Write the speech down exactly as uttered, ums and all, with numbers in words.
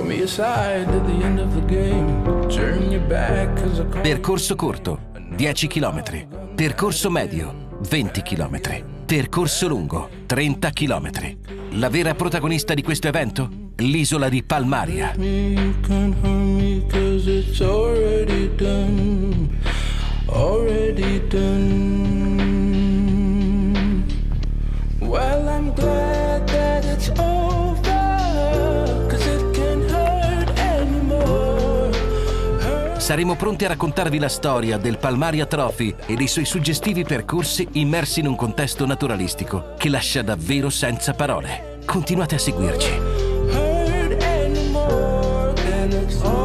Percorso corto, dieci chilometri. Percorso medio, venti chilometri. Percorso lungo, trenta chilometri. La vera protagonista di questo evento? L'isola di Palmaria. Well, I'm glad that it's over, 'cause it can't hurt anymore. Saremo pronti a raccontarvi la storia del Palmaria Trophy e dei suoi suggestivi percorsi immersi in un contesto naturalistico che lascia davvero senza parole. Continuate a seguirci. Hurt anymore, and it's